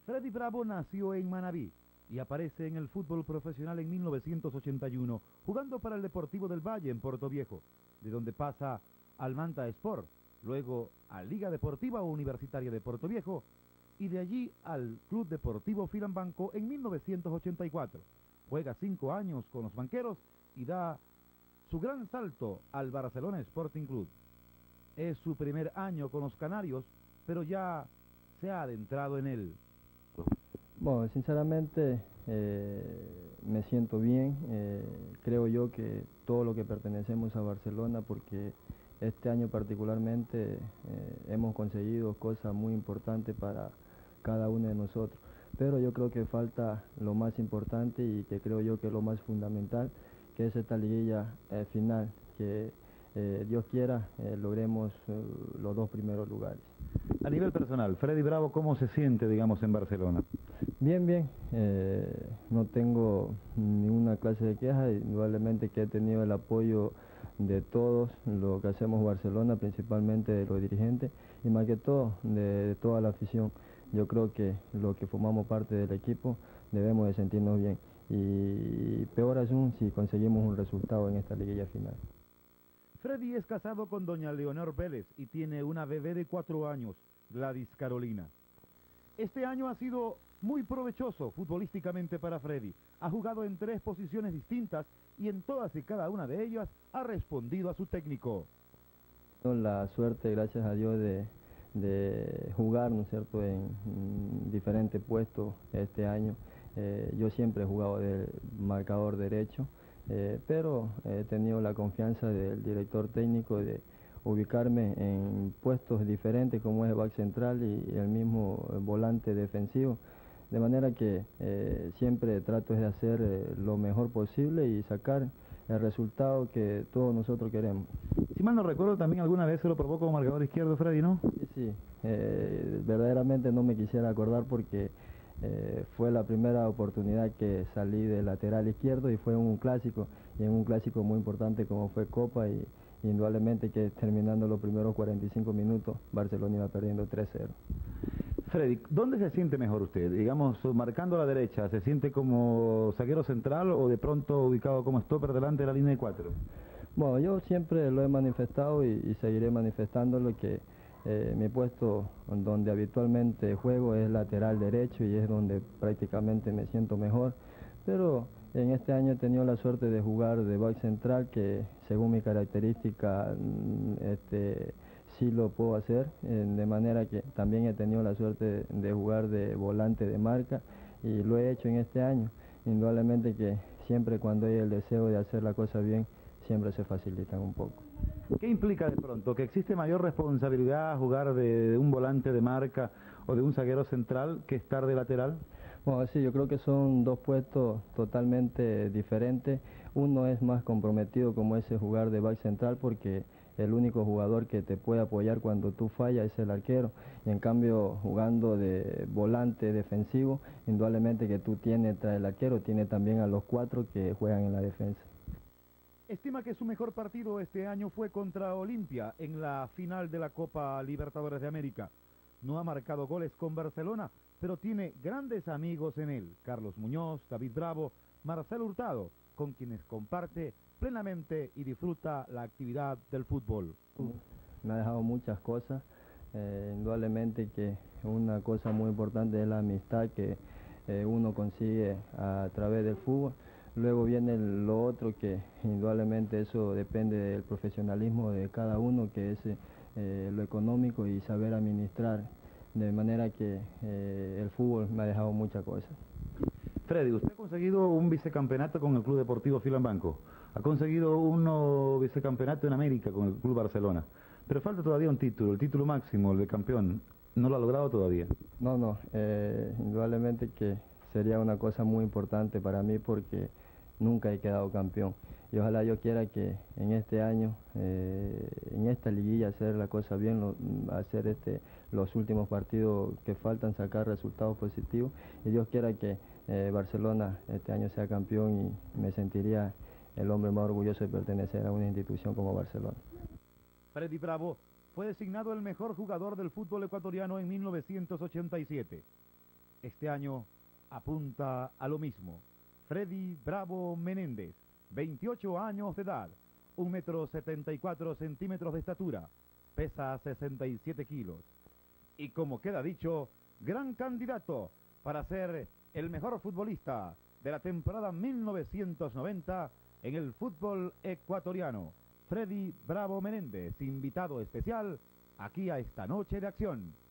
Freddy Bravo nació en Manabí y aparece en el fútbol profesional en 1981, jugando para el Deportivo del Valle en Portoviejo, de donde pasa al Manta Sport, luego a Liga Deportiva Universitaria de Portoviejo y de allí al Club Deportivo Filambanco en 1984. Juega 5 años con los banqueros y da su gran salto al Barcelona Sporting Club. Es su primer año con los canarios, pero ya se ha adentrado en él. Bueno, sinceramente me siento bien, creo yo que todo lo que pertenecemos a Barcelona, porque este año particularmente hemos conseguido cosas muy importantes para cada uno de nosotros, pero yo creo que falta lo más importante y que creo yo que lo más fundamental, que es esta liguilla final, que Dios quiera logremos los 2 primeros lugares. A nivel personal, Freddy Bravo, ¿cómo se siente, digamos, en Barcelona? Bien, bien, no tengo ninguna clase de queja, indudablemente que he tenido el apoyo de todos lo que hacemos Barcelona, principalmente de los dirigentes y más que todo de toda la afición. Yo creo que los que formamos parte del equipo debemos de sentirnos bien y peor aún si conseguimos un resultado en esta liguilla final. Freddy es casado con doña Leonor Vélez y tiene una bebé de 4 años, Gladys Carolina. Este año ha sido muy provechoso futbolísticamente para Freddy. Ha jugado en 3 posiciones distintas y en todas y cada una de ellas ha respondido a su técnico. La suerte, gracias a Dios, de jugar, ¿no es cierto?, en diferentes puestos este año. Yo siempre he jugado de marcador derecho, pero he tenido la confianza del director técnico de ubicarme en puestos diferentes como es el back central y el mismo volante defensivo, de manera que siempre trato de hacer lo mejor posible y sacar el resultado que todos nosotros queremos. Si mal no recuerdo, también alguna vez se lo probó como marcador izquierdo, Freddy, ¿no? Sí, verdaderamente no me quisiera acordar porque fue la primera oportunidad que salí de lateral izquierdo y fue un clásico, y en un clásico muy importante como fue Copa, y indudablemente que terminando los primeros 45 minutos Barcelona iba perdiendo 3-0. Freddy, ¿dónde se siente mejor usted? Digamos, marcando a la derecha, ¿se siente como zaguero central o de pronto ubicado como stopper delante de la línea de 4? Bueno, yo siempre lo he manifestado y seguiré manifestándolo que mi puesto donde habitualmente juego es lateral derecho y es donde prácticamente me siento mejor, pero en este año he tenido la suerte de jugar de back central, que según mi característica sí lo puedo hacer, de manera que también he tenido la suerte de jugar de volante de marca y lo he hecho en este año. Indudablemente que siempre cuando hay el deseo de hacer la cosa bien, siempre se facilitan un poco. ¿Qué implica de pronto? ¿Que existe mayor responsabilidad jugar de un volante de marca o de un zaguero central que estar de lateral? Bueno, sí, yo creo que son 2 puestos totalmente diferentes. Uno es más comprometido como ese jugar de back central, porque el único jugador que te puede apoyar cuando tú fallas es el arquero. Y en cambio, jugando de volante defensivo, indudablemente que tú tienes tras el arquero, tiene también a los 4 que juegan en la defensa. Estima que su mejor partido este año fue contra Olimpia en la final de la Copa Libertadores de América. No ha marcado goles con Barcelona, pero tiene grandes amigos en él: Carlos Muñoz, David Bravo, Marcelo Hurtado, con quienes comparte plenamente y disfruta la actividad del fútbol. Me ha dejado muchas cosas, indudablemente que una cosa muy importante es la amistad que uno consigue a través del fútbol. Luego viene lo otro, que indudablemente eso depende del profesionalismo de cada uno, que es lo económico y saber administrar, de manera que el fútbol me ha dejado muchas cosas. Freddy, usted ha conseguido un vicecampeonato con el Club Deportivo Filambanco, ha conseguido un vicecampeonato en América con el Club Barcelona, pero falta todavía un título, el título máximo, el de campeón. ¿No lo ha logrado todavía? No, indudablemente que sería una cosa muy importante para mí, porque nunca he quedado campeón y ojalá yo quiera que en este año, en esta liguilla, hacer la cosa bien, hacer los últimos partidos que faltan, sacar resultados positivos, y Dios quiera que Barcelona este año sea campeón, y me sentiría el hombre más orgulloso de pertenecer a una institución como Barcelona. Freddy Bravo fue designado el mejor jugador del fútbol ecuatoriano en 1987. Este año apunta a lo mismo. Freddy Bravo Menéndez, 28 años de edad, 1,74 m de estatura, pesa 67 kilos. Y como queda dicho, gran candidato para ser el mejor futbolista de la temporada 1990 en el fútbol ecuatoriano. Freddy Bravo Menéndez, invitado especial aquí a esta noche de acción.